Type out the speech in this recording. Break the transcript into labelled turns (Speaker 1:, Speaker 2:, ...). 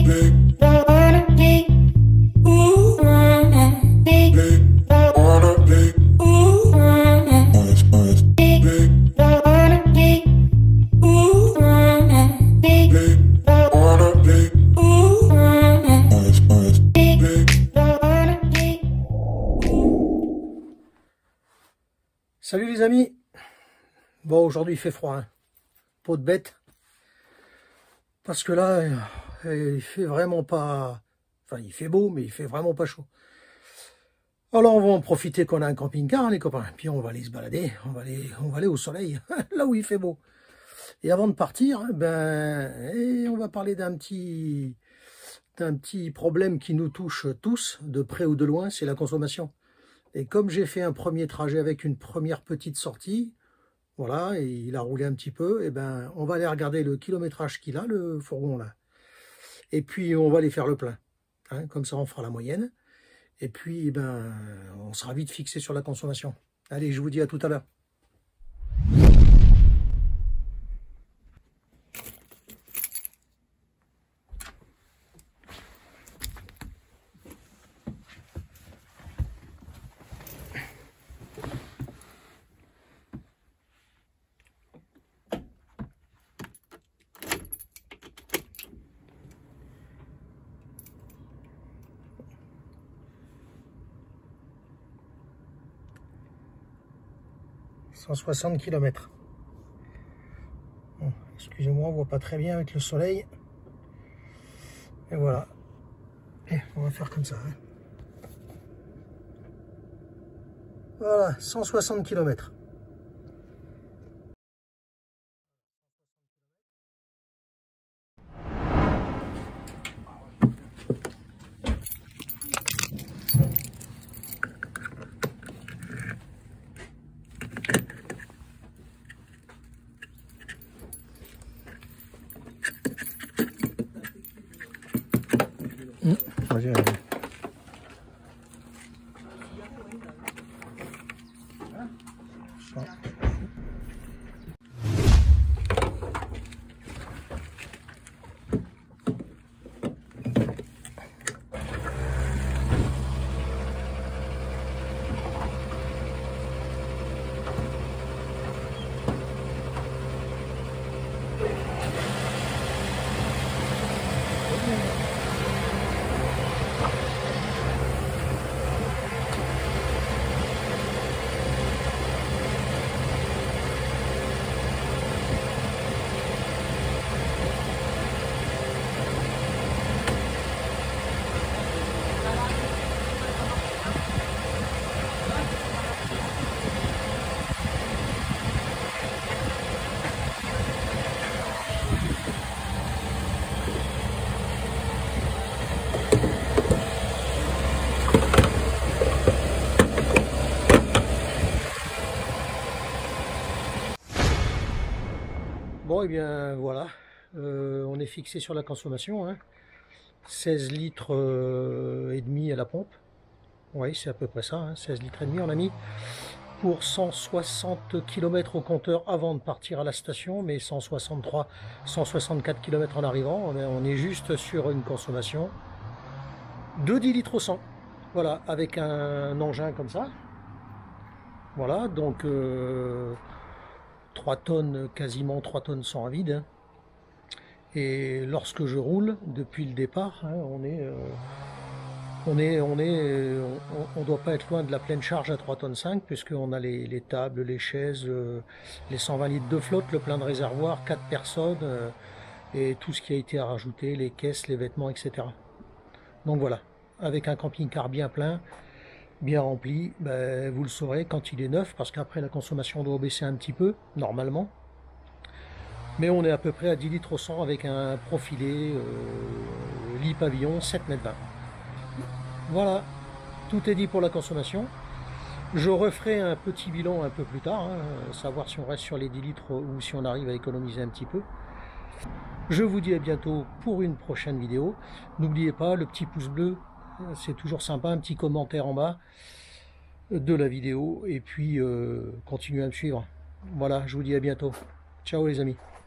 Speaker 1: Salut les amis. Bon, aujourd'hui il fait froid, hein. Peau de bête, parce que là il fait vraiment pas, enfin il fait beau mais il fait vraiment pas chaud. Alors on va en profiter qu'on a un camping-car, hein, les copains, puis on va aller se balader, on va aller au soleil là où il fait beau. Et avant de partir, on va parler d'un petit problème qui nous touche tous de près ou de loin, c'est la consommation. Et comme j'ai fait un premier trajet avec une première petite sortie, voilà, et il a roulé un petit peu, et on va aller regarder le kilométrage qu'il a, le fourgon là. Et puis on va aller faire le plein, hein, comme ça on fera la moyenne. Et puis on sera vite fixé sur la consommation. Allez, je vous dis à tout à l'heure. 160 km. Bon, excusez-moi, on voit pas très bien avec le soleil. Et voilà. Et on va faire comme ça. Hein. Voilà, 160 km. Vas-y, vas-y. Bon, et bien voilà, on est fixé sur la consommation, hein. 16 litres et demi à la pompe. Oui, c'est à peu près ça, hein, 16 litres et demi on a mis pour 160 km au compteur avant de partir à la station, mais 163, 164 km en arrivant. On est juste sur une consommation de 10 litres au 100. Voilà, avec un engin comme ça. Voilà, donc 3 tonnes, quasiment 3 tonnes 100 à vide. Et lorsque je roule, depuis le départ, hein, on doit pas être loin de la pleine charge à 3 tonnes 5, puisqu'on a les tables, les chaises, les 120 litres de flotte, le plein de réservoir, 4 personnes, et tout ce qui a été à rajouter, les caisses, les vêtements, etc. Donc voilà, avec un camping-car bien plein, bien rempli, vous le saurez quand il est neuf, parce qu'après la consommation doit baisser un petit peu, normalement. Mais on est à peu près à 10 litres au 100 avec un profilé lit pavillon 7,20 m. Voilà, tout est dit pour la consommation. Je referai un petit bilan un peu plus tard, hein, savoir si on reste sur les 10 litres ou si on arrive à économiser un petit peu. Je vous dis à bientôt pour une prochaine vidéo. N'oubliez pas le petit pouce bleu, c'est toujours sympa, un petit commentaire en bas de la vidéo, et puis continuez à me suivre. Voilà, je vous dis à bientôt. Ciao les amis.